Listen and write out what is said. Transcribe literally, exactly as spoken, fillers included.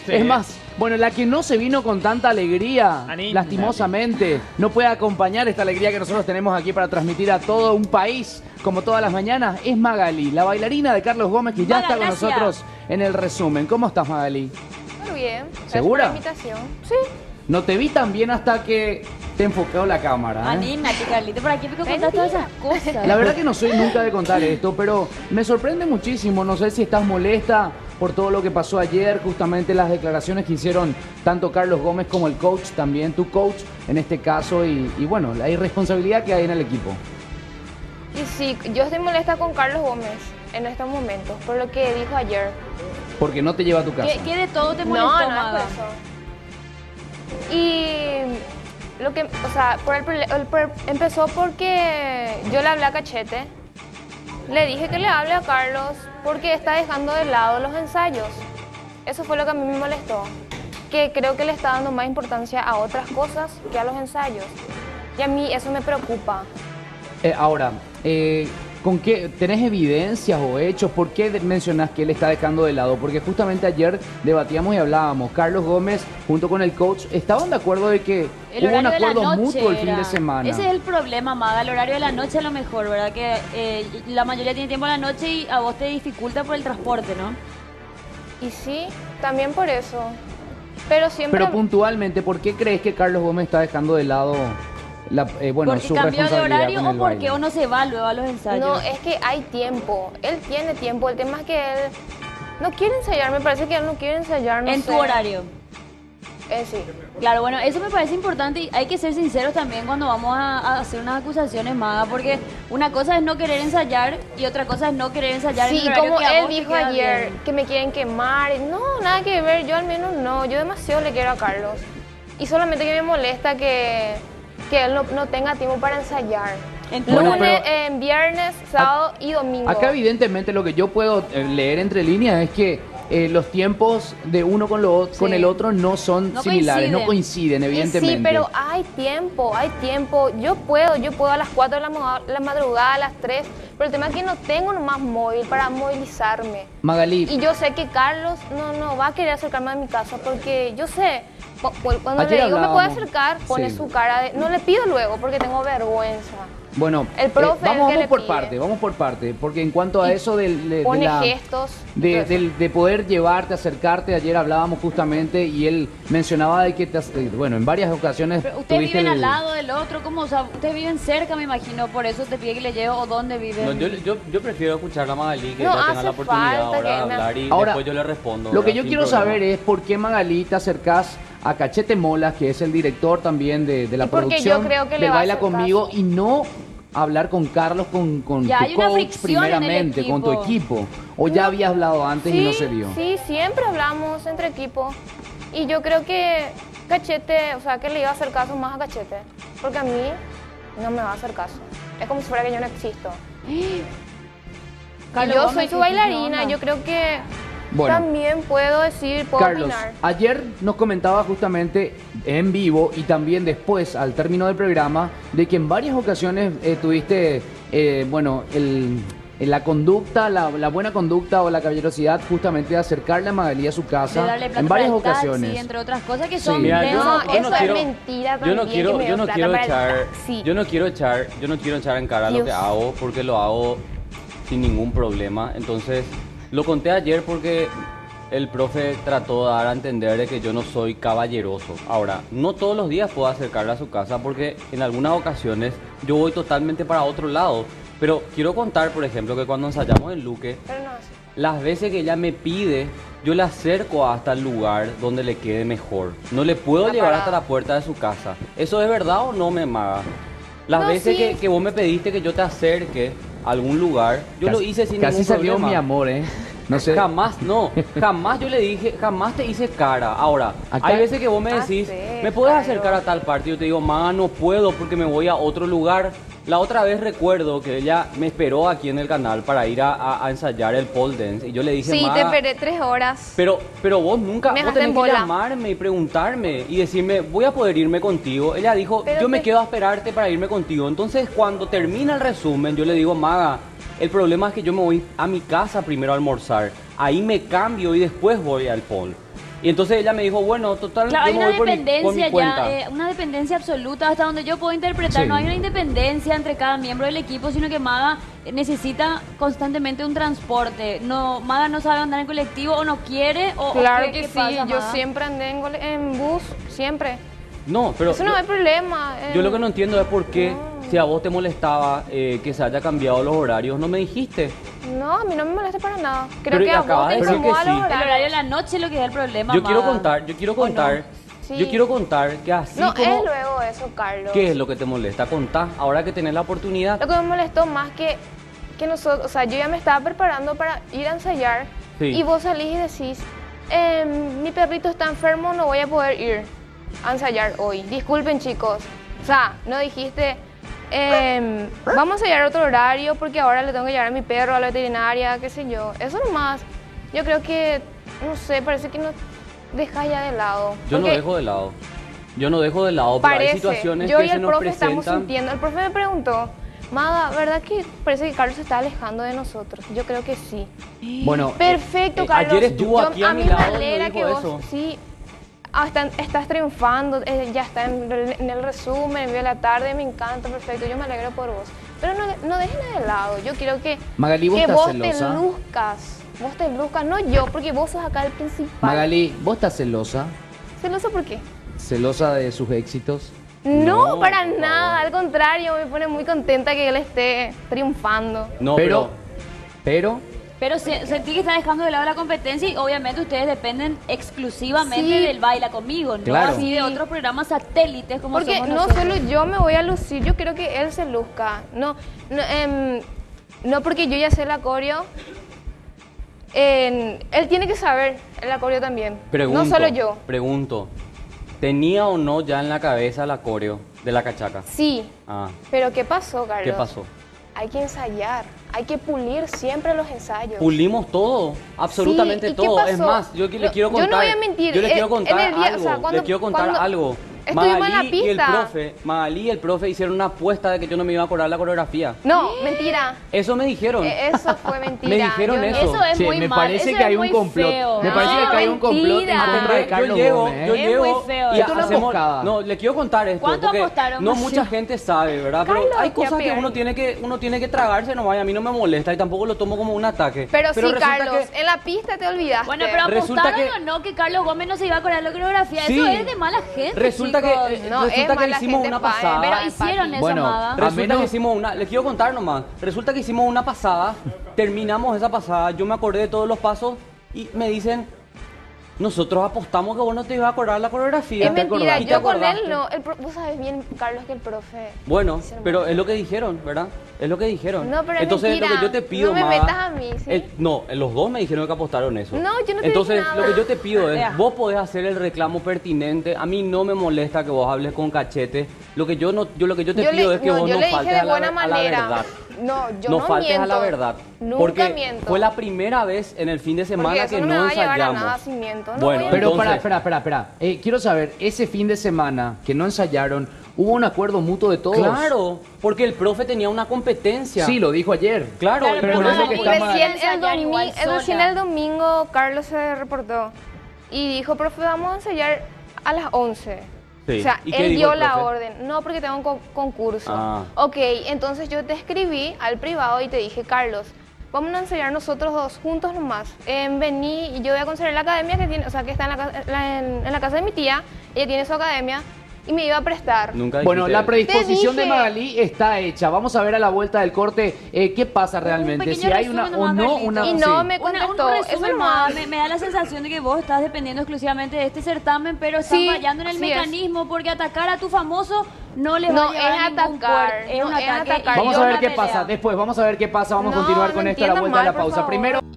Sí. Es más, bueno, la que no se vino con tanta alegría, Anín. lastimosamente, no puede acompañar esta alegría que nosotros tenemos aquí para transmitir a todo un país, como todas las mañanas, es Magalí, la bailarina de Carlos Gómez, que ya Maga, está con gracias. nosotros en el resumen. ¿Cómo estás, Magalí? Muy bien. Gracias ¿Segura? por la invitación. Sí. No te vi tan bien hasta que te enfocó la cámara, ¿eh? Anímate, Carlito, por aquí me contás todas esas cosas. La verdad que no soy nunca de contar esto, pero me sorprende muchísimo. No sé si estás molesta por todo lo que pasó ayer, justamente las declaraciones que hicieron tanto Carlos Gómez como el coach, también tu coach en este caso, y, y bueno, la irresponsabilidad que hay en el equipo. Y sí, yo estoy molesta con Carlos Gómez en estos momentos por lo que dijo ayer. Porque no te lleva a tu casa. ¿Qué, qué de todo te molestó, No, no es Maga? por eso. Y lo que, o sea, por el, prole- el por- empezó porque yo le hablé a Cachete. Le dije que le hable a Carlos porque está dejando de lado los ensayos. Eso fue lo que a mí me molestó. Que creo que le está dando más importancia a otras cosas que a los ensayos. Y a mí eso me preocupa. Eh, ahora, eh, ¿con qué tenés evidencias o hechos? ¿Por qué de- mencionás que él está dejando de lado? Porque justamente ayer debatíamos y hablábamos. Carlos Gómez, junto con el coach, estaban de acuerdo de que El hubo un horario de la acuerdo noche mutuo el fin era. de semana. Ese es el problema, Maga, el horario de la noche a lo mejor, ¿verdad? Que eh, la mayoría tiene tiempo en la noche y a vos te dificulta por el transporte, ¿no? Y sí, también por eso. Pero siempre... Pero puntualmente, ¿por qué crees que Carlos Gómez está dejando de lado la, eh, bueno, porque su cambió de responsabilidad horario con o el porque baile? uno se va luego a los ensayos. No, es que hay tiempo. Él tiene tiempo. El tema es que él no quiere ensayar. Me parece que él no quiere ensayar. No en sé. tu horario. Eh, sí. Claro, bueno, eso me parece importante y hay que ser sinceros también cuando vamos a, a hacer unas acusaciones, Maga, porque una cosa es no querer ensayar y otra cosa es no querer ensayar en Sí, el horario como que a él vos te dijo queda ayer, bien. que me quieren quemar. No, nada que ver. Yo al menos no. Yo demasiado le quiero a Carlos. Y solamente que me molesta que, que él no, no tenga tiempo para ensayar. Entonces, Bueno, Lunes, pero- en viernes, sábado y domingo. Acá evidentemente lo que yo puedo eh, leer entre líneas es que eh, los tiempos de uno con, lo, ot- Sí. con el otro no son No similares, coinciden. no coinciden, Y evidentemente. sí, pero hay tiempo, hay tiempo. Yo puedo, yo puedo a las cuatro de la, mo- la madrugada, a las tres. Pero el tema es que no tengo nomás móvil para movilizarme. Magalí, Y yo sé que Carlos no, no va a querer acercarme a mi casa porque yo sé, cu- cu- cuando Ayer le digo me puede hablábamos. acercar, pone Sí. su cara de... No le pido luego porque tengo vergüenza. bueno, el profe eh, es el vamos, que vamos le por pide. parte, vamos por parte, porque en cuanto a Y eso del- de, de Pone la- gestos. de, Entonces, del- de poder llevarte, acercarte, ayer hablábamos justamente y él mencionaba de que, te, ac- eh, bueno, en varias ocasiones pero ustedes tuviste viven el- al lado del otro, ¿cómo? O sea, ustedes viven cerca, me imagino, por eso te pide que le lleve o dónde viven. No, yo, yo, yo prefiero escuchar a Magalí, que No ella tenga hace la oportunidad falta ahora que de me- hablar y Ahora, después yo le respondo. Lo que ¿verdad? yo Sin quiero problema. saber es por qué, Magalí, te acercás a Cachete Molas, que es el director también de, de la Y porque producción yo creo que le del va a Baila hacer Conmigo, caso. y no hablar con Carlos, con, con Ya tu hay una coach fricción en el primeramente, con tu equipo. equipo. O ya No. habías hablado antes y no sí, se dio. Sí, siempre hablamos entre equipo. Y yo creo que Cachete, o sea, que le iba a hacer caso más a Cachete. Porque a mí no me va a hacer caso. Es como si fuera que yo no existo. Y Carlos yo Gómez, soy ¿qué- su qué bailarina, onda? yo creo que Bueno. también puedo decir, puedo Carlos, opinar. ayer nos comentaba justamente en vivo y también después, al término del programa, de que en varias ocasiones eh, tuviste, eh, bueno, el, la conducta, la, la buena conducta o la caballerosidad justamente de acercarle a Magalí a su De casa darle plata en varias para el taxi, ocasiones. entre otras cosas que Sí. son Mira, de yo No, no- yo eso no es quiero- mentira Yo no también, quiero, que me yo dio no plata quiero para el echar, taxi. yo no quiero echar, yo no quiero echar en cara lo Dios. que hago porque lo hago sin ningún problema. Entonces, lo conté ayer porque el profe trató de dar a entender de que yo no soy caballeroso. Ahora, no todos los días puedo acercarle a su casa porque en algunas ocasiones yo voy totalmente para otro lado. Pero quiero contar, por ejemplo, que cuando ensayamos en Luque, Pero no así. las veces que ella me pide, yo le acerco hasta el lugar donde le quede mejor. No le puedo Una llevar parada. hasta la puerta de su casa. ¿Eso es verdad o no, me maga? Las No, veces sí. que, que vos me pediste que yo te acerque a algún lugar, yo lo Casi- hice sin Casi ningún salió problema. mi amor, ¿eh? No sé. Jamás, no. Jamás yo le dije, jamás te hice cara. Ahora, Acá- hay veces que vos me decís, Acerca, ¿me puedes yo. acercar a tal parte? Y yo te digo, maga, no puedo porque me voy a otro lugar. La otra vez recuerdo que ella me esperó aquí en el canal para ir a, a- a ensayar el pole dance. Y yo le dije, Sí, te "Maga, esperé tres horas. pero, pero vos nunca, Me vos dejaste tenés en que bola. llamarme y preguntarme y decirme, voy a poder irme contigo. Ella dijo, Pero yo me te- quedo a esperarte para irme contigo. Entonces, cuando termina el resumen, yo le digo, Maga, el problema es que yo me voy a mi casa primero a almorzar. Ahí me cambio y después voy al pole. Y entonces ella me dijo, bueno, total, Claro, hay yo me una voy por mi, por mi dependencia cuenta. ya, eh, una dependencia absoluta hasta donde yo puedo interpretar. Sí. No hay una independencia entre cada miembro del equipo, sino que Maga eh, necesita constantemente un transporte. No, Maga no sabe andar en colectivo o no quiere o o Claro qué- que qué sí, pasa, yo Maga. siempre andé en, gole- en bus, siempre. No, pero Eso no yo, hay problema. eh. yo lo que no entiendo es por qué, No. si a vos te molestaba eh, que se haya cambiado los horarios, no me dijiste. No, a mí no me molesta para nada. Creo Pero que a vos acabas te de decir que incomoda sí. los El horarios. horario de la noche es lo que es el problema, Yo quiero Maga. contar, yo quiero ¿O no? contar, Sí. yo quiero contar que así No, como... es luego eso, Carlos. ¿Qué es lo que te molesta? Contá, ahora que tenés la oportunidad. Lo que me molestó más que, que nosotros, o sea, yo ya me estaba preparando para ir a ensayar Sí. y vos salís y decís, "Em, mi perrito está enfermo, no voy a poder ir a ensayar hoy. Disculpen chicos. O sea, no dijiste, em, vamos a ensayar otro horario porque ahora le tengo que llevar a mi perro a la veterinaria, qué sé yo. Eso nomás. Yo creo que, no sé, parece que no dejas ya de lado. Yo no Porque dejo de lado. Yo no dejo de lado, pero hay Parece, situaciones yo que y se el nos profe estamos presentan. sintiendo. El profe me preguntó, Maga, ¿verdad que parece que Carlos se está alejando de nosotros? Yo creo que sí. Bueno, Perfecto, eh, Carlos. ayer estuvo Yo- aquí a a mi mí me lado y me alegra dijo que vos eso. sí ah, están- estás triunfando, eh, ya está en, el- en el resumen, envió la tarde, me encanta, perfecto, yo me alegro por vos. Pero no, no dejen de lado, yo quiero que, Magalí, ¿vos que estás vos celosa? te luzcas, vos te luzcas, no yo, porque vos sos acá el principal. Magalí, ¿vos estás celosa? ¿Celoso por qué? ¿Celosa de sus éxitos? No, No, para por nada, favor. al contrario, me pone muy contenta que él esté triunfando. No, pero, pero, pero, Pero se- sentí que está dejando de lado la competencia y obviamente ustedes dependen exclusivamente Sí. del Baila Conmigo, no Claro. así de otros programas satélites como Porque somos no nosotros. solo yo me voy a lucir, yo quiero que él se luzca. No, no, em, no porque yo ya sé el acorio, en- él tiene que saber el acorio también. pregunto, no solo yo. pregunto, ¿tenía o no ya en la cabeza el coreo de la cachaca? Sí, Ah, pero ¿qué pasó, Carlos? ¿qué pasó? Hay que ensayar, hay que pulir siempre los ensayos. Pulimos todo, absolutamente Sí, ¿y qué todo. Es pasó? más, yo que le Lo- quiero yo no contar. voy a mentir, Yo le eh, quiero en contar el día, o algo. sea, cuando- le quiero contar cuando algo. estuvimos en la Magalí y el pista. profe, Magalí y el profe hicieron una apuesta de que yo no me iba a acordar la coreografía. No, mentira. Eso me dijeron. Eh, Eso fue mentira. Me dijeron Yo- eso. Eso es Che, muy me mal, parece eso que es hay un muy complot. feo. Me parece No, que hay un complot en mentira. contra de Yo Carlos llego, Gómez, ¿eh? yo Es llego muy feo y eso. Esto es una hacemos, emboscada. no, le quiero contar esto ¿Cuánto porque apostaron, no Macio? mucha gente sabe, ¿verdad? Pero Carlos, hay ya cosas que pierde. uno tiene que uno tiene que tragarse nomás y a mí no me molesta y tampoco lo tomo como un ataque. Pero, sí, resulta Carlos, que- en la pista te olvidaste. Bueno, pero Resulta apostaron que- o no que Carlos Gómez no se iba a acordar la coreografía. Sí. Eso es de mala gente, Resulta chicos. que, eh, No, es resulta que mala hicimos gente, una pa, eh, pasada. Pero Ay, hicieron papi. eso, Bueno, Maga. a Resulta menos- que hicimos una, les quiero contar nomás. Resulta que hicimos una pasada, terminamos esa pasada, yo me acordé de todos los pasos y me dicen, nosotros apostamos que vos no te ibas a acordar la coreografía. Es mentira, ¿Y te yo con acordaste? él no. El pro- vos sabes bien, Carlos, que el profe... Bueno, es hermoso. pero es lo que dijeron, ¿verdad? Es lo que dijeron. No, pero es Entonces mentira. lo que yo te pido, No me Maga, metas a mí, ¿sí? el- no, los dos me dijeron que apostaron eso. No, yo no te Entonces dije nada. lo que yo te pido es, Vea. vos podés hacer el reclamo pertinente. A mí no me molesta que vos hables con cachete. Lo que yo no, yo lo que yo te Yo pido le- es que no, vos yo no le dije faltes de a la, buena ver- a la manera. verdad. No, yo no no faltes miento. a la verdad. Nunca porque miento. fue la primera vez en el fin de semana Porque eso que no me no va a llevar a ensayamos. nada si miento. No Bueno, voy a Pero entonces- para, espera, espera, espera. Eh, quiero saber, ese fin de semana que no ensayaron, ¿hubo un acuerdo mutuo de todos? Claro, porque el profe tenía una competencia. Sí, lo dijo ayer. Claro, Claro, el pero pero por eso Magalí que está quería mal. Recién el, ensayar igual domingo, el- recién sola. el domingo Carlos se reportó y dijo, profe, vamos a ensayar a las once. Sí. O sea, ¿Y qué él dijo dio el la profe? orden. No, porque tengo un co- concurso. Ah. Ok, entonces yo te escribí al privado y te dije, Carlos, vamos a ensayar nosotros dos juntos nomás. Em, vení y yo voy a conseguir la academia que tiene, o sea, que está en la, ca- la- en- en la casa de mi tía. Ella tiene su academia y me iba a prestar. Nunca Bueno, dijiste la eso. predisposición Te de dije. Magalí está hecha. Vamos a ver a la vuelta del corte eh, qué pasa realmente. pequeño Si hay una resumen o nomás, no Carlito. una. Y no sí. me Una- contestó. un Eso resumen nomás. más, me, me da la sensación de que vos estás dependiendo exclusivamente de este certamen, pero estás Sí, fallando en el así es. mecanismo porque atacar a tu famoso no le va No, a llevar es a ningún atacar, puerto. Es no, un es ataque. atacar. y Vamos yo a ver la qué pelea. pasa después. Vamos a ver qué pasa. Vamos a No, continuar no con esto a la entiendan vuelta de la mal, por pausa. favor. Primero.